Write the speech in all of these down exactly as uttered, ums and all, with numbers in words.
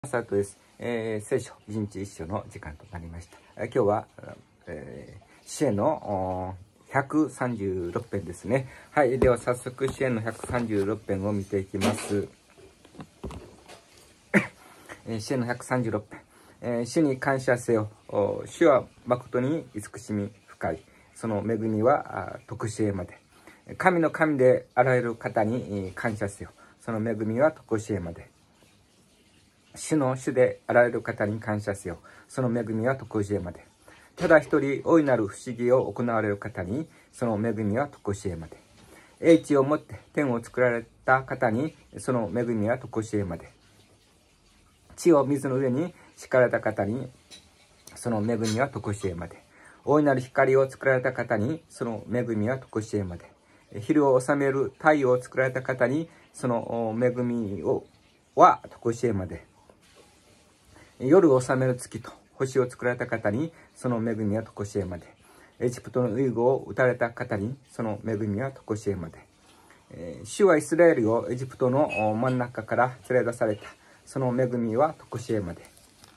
朝とです、えー、聖書一日一書の時間となりました。えー、今日は、えー、詩篇のひゃくさんじゅうろく編ですね。はい、では早速詩篇のひゃくさんじゅうろく編を見ていきます。えー、詩篇のひゃくさんじゅうろく編、えー、主に感謝せよ。主は誠に慈しみ深い。その恵みは徳しえまで。神の神であらゆる方に感謝せよ。その恵みは徳しえまで。主の主であらゆる方に感謝せよ。その恵みは常しえまで。ただ一人大いなる不思議を行われる方に、その恵みは常しえまで。英知をもって天を作られた方に、その恵みは常しえまで。地を水の上に敷かれた方に、その恵みは常しえまで。大いなる光を作られた方に、その恵みは常しえまで。昼を治める太陽を作られた方に、その恵みをは常しえまで。夜を治める月と星を作られた方に、その恵みは常しえまで。エジプトの遺語を打たれた方に、その恵みは常しえまで。えー、主はイスラエルをエジプトの真ん中から連れ出された。その恵みは常しえまで。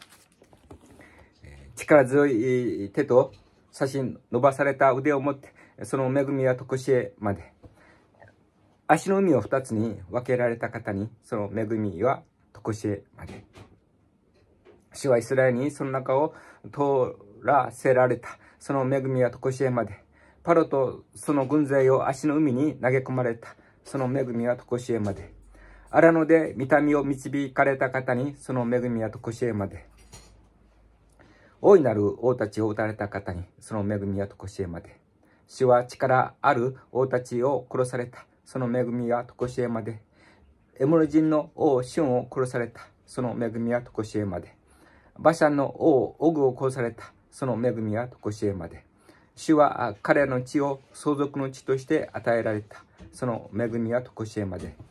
えー、力強い手と差し伸ばされた腕を持って、その恵みは常しえまで。足の海を二つに分けられた方に、その恵みは常しえまで。主はイスラエルにその中を通らせられた。その恵みは常しえまで。パロとその軍勢を足の海に投げ込まれた。その恵みは常しえまで。荒野で御民を導かれた方に、その恵みは常しえまで。大いなる王たちを撃たれた方に、その恵みは常しえまで。主は力ある王たちを殺された。その恵みは常しえまで。エモル人の王シオンを殺された。その恵みは常しえまで。バシャンの王オグを殺された。その恵みは常しえまで。主は彼の地を相続の地として与えられた。その恵みは常しえまで。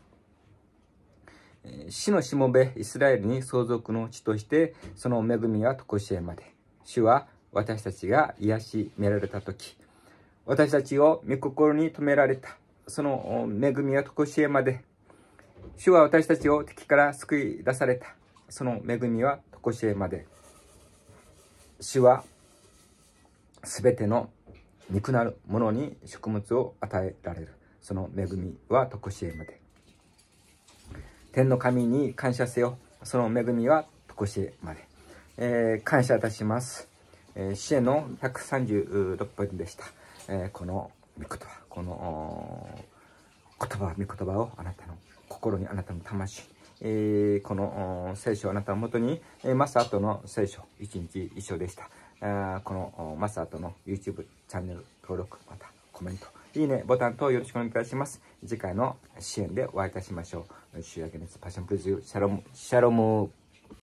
主のしもべイスラエルに相続の地として、その恵みは常しえまで。主は私たちが癒しめられたとき、私たちを御心に留められた。その恵みは常しえまで。主は私たちを敵から救い出された。その恵みは常しえまで。主はすべての肉なるものに食物を与えられる。その恵みは常しえまで。天の神に感謝せよ。その恵みは常しえまで。えー、感謝いたします。えー、詩篇のひゃくさんじゅうろく編でした。えー、この御言葉、この言葉、御言葉をあなたの心に、あなたの魂、えー、この聖書をあなたのもとに、えー、マスアートの聖書一日一緒でした。あこのマスアートの YouTube チャンネル登録、またコメント、いいねボタン等よろしくお願いいたします。次回の支援でお会いいたしましょう。主役です。パッションプリズユー。シャロム、シャロム。